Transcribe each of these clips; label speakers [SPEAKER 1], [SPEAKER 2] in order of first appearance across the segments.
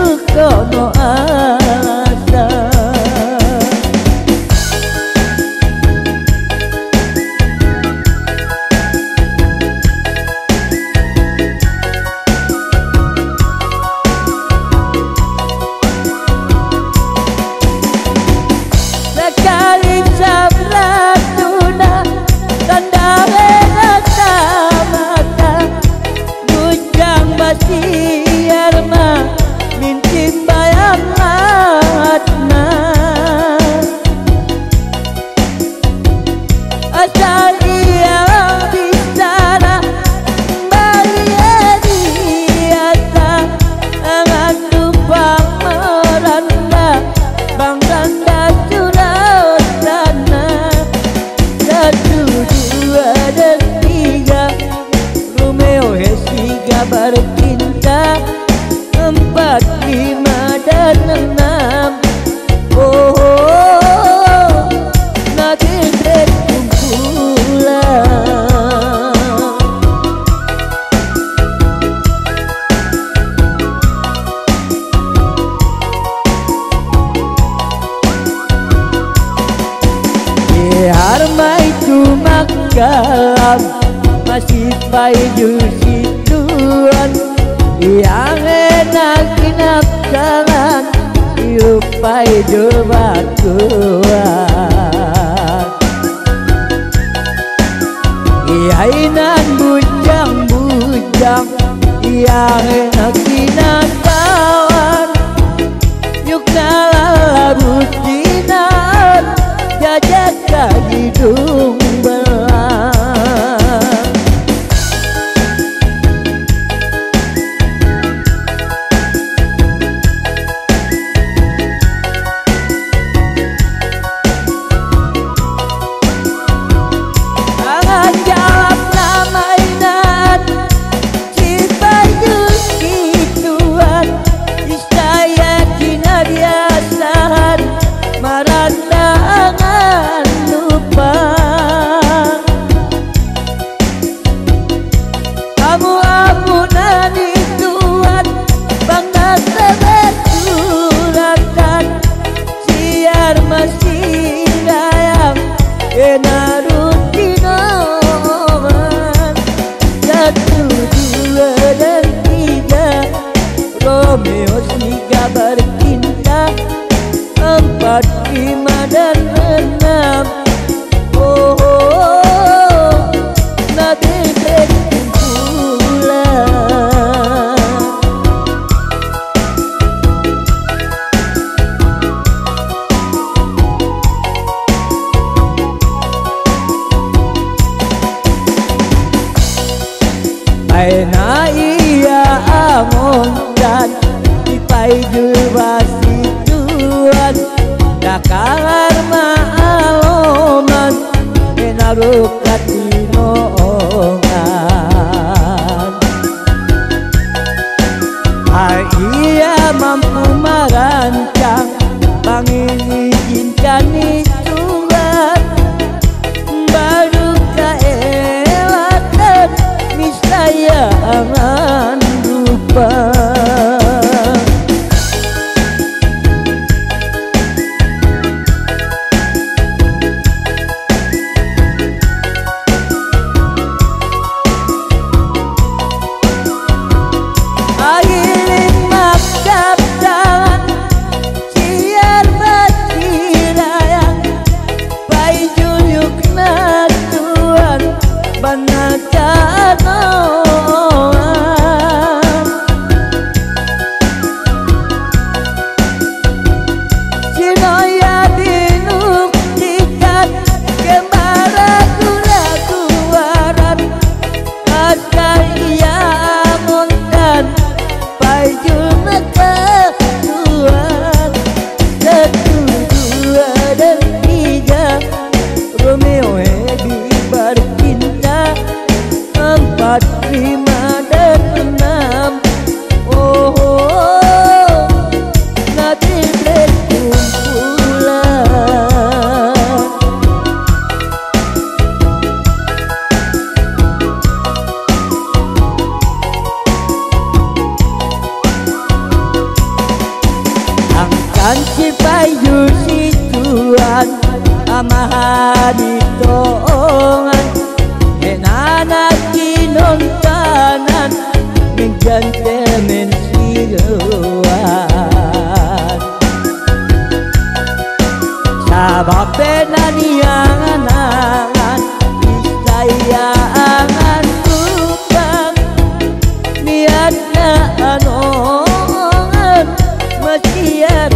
[SPEAKER 1] kono asa. Sekali sabratuna tanda rasa mata bujang basiar ma mintip bayang matna asal ia bicara balia diata angan tupang meranda bang randa curau sana. Satu dua dan tiga Romeo Hesiga bercinta, empat lima dan enam. Oh, nanti kumpulan. Harmai cuma kalam masih payul situan yang enak kinapsalan iupai jebatuan iainan bujang-bujang yang enak kinakawan yuk nalabutinan jajak hidung belang. Tangan jalap namainan Cipayung kituan Istaya Cina biasahan marantangan lupa. Kamu ampunan ituan bangga sebetulakan siar masih sayang enarutinoman. Satu dua dan tiga Romeo Siga bercinta, empat lima dan enam. Oh, nanti kumpulan. Aina iya amon dan dipai jubasi tuan dakalar maaloman enarukat dinongan. Ia mampu merancang mengizinkan ituan baru keelatan misaya angan rupa. Siar masih rayang dan si payu si tuan amahan itoongan enana kinontanan ng gentleman sigawan sa bapena niyang anangan isayangan upang niat na anongan masiyat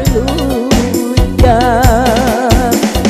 [SPEAKER 1] maluyan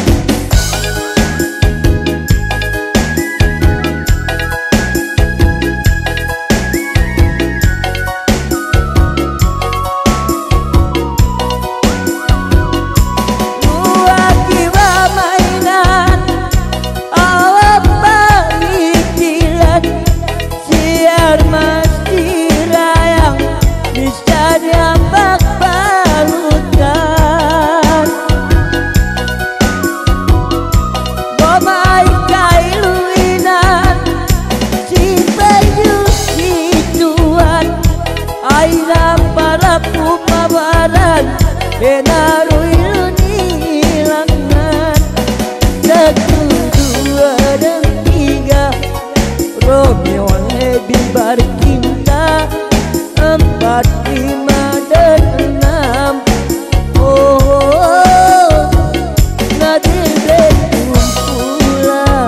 [SPEAKER 1] Enaruil nilangan satu dua dan tiga Romeo lebih bercinta empat lima dan enam oh nadir berkumpulan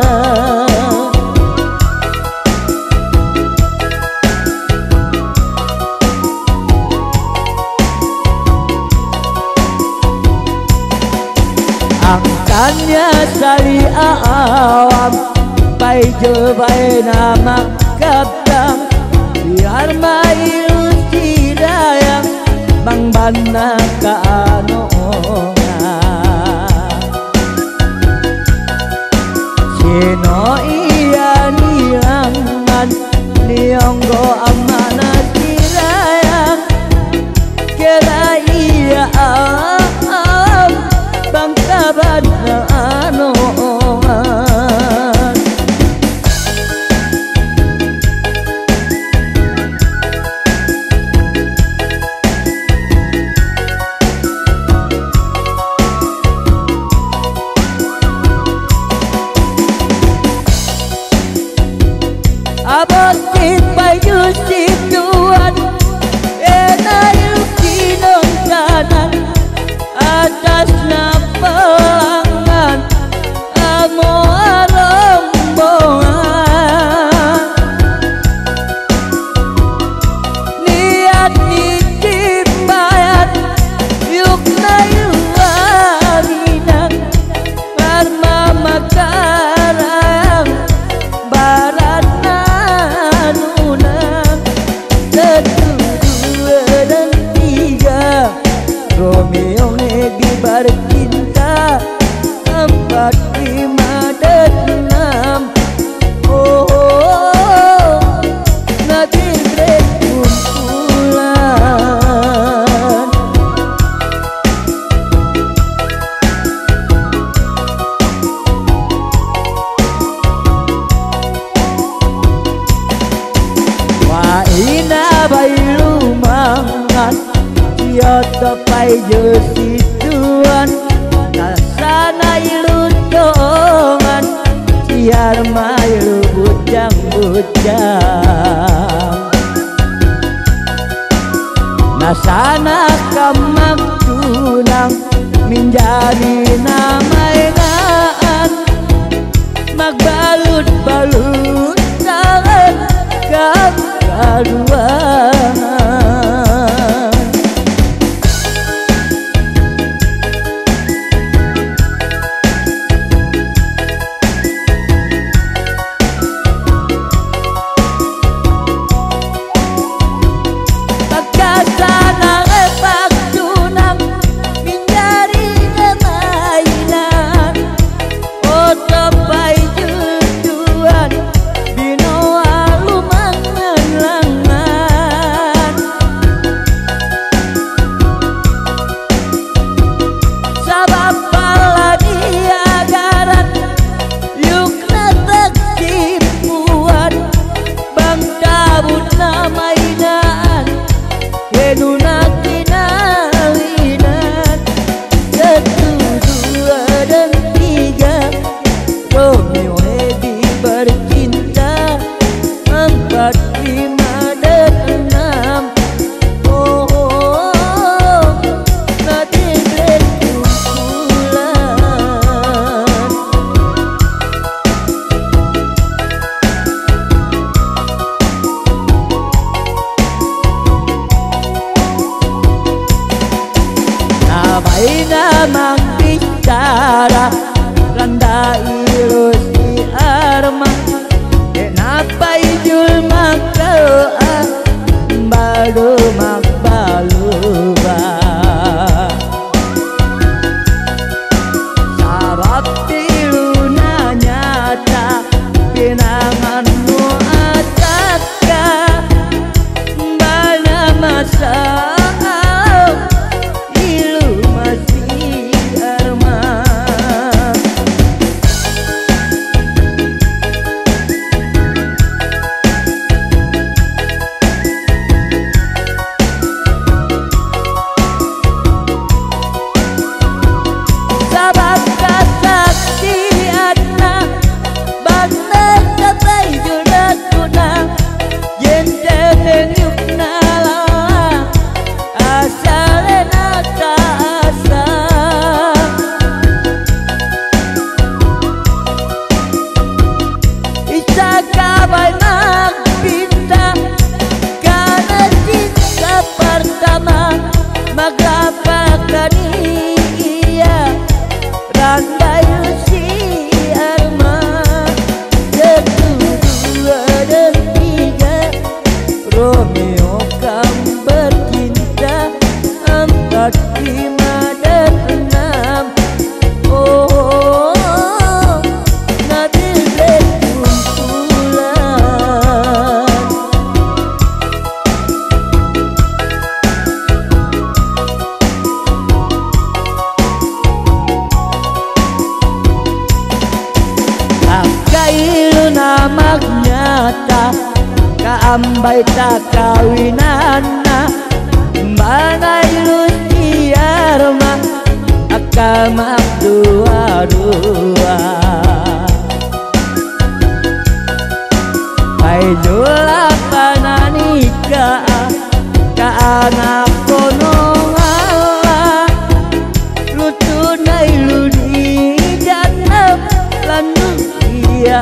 [SPEAKER 1] angkanya sali awam pai jebai nama kadang biar mailu sidayang bang bana ka anongan sino iya nilangan nionggo amanat sidayang kira iya bang taban na anongan abot si payu si tuan enayu kinongkanan atas napangan amo rombongan niat ditibayat yuk na yuwarinang karma makarang barat nanunang satu dua dan tiga Romeo lebih bercinta empat lima dan enam oh nadir berkumpulan wa ina bailu mangan Yoto pai jesi tuan nasana ilu tongan siar mailu bujang-bujang nasana kamak tunang menjadi namainaan magbalut-balut tangan kagaluan mak bicara randa ilusi arma kenapa ijul mak doa balu mak baluba syarat tiluna nyata pinangan nu acaka bana masa Romeo kam bercinta 4, 5 dan 6. Oh, nanti kumpulan Akailu namak nyata kaambay ta kawinana banay luciarma akamak dua-dua ay jula pananika ka anak konongala lutunay luni janam lanu iya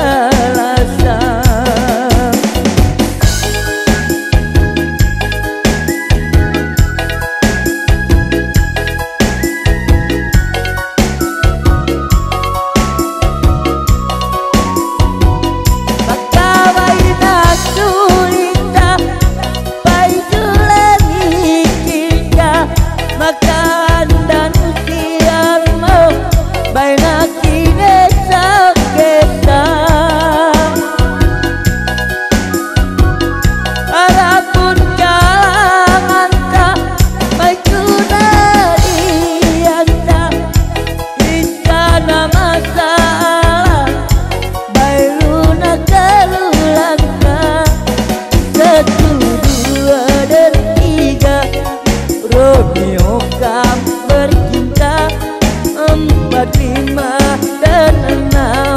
[SPEAKER 1] Romeo kam bercinta 4, 5 dan 6.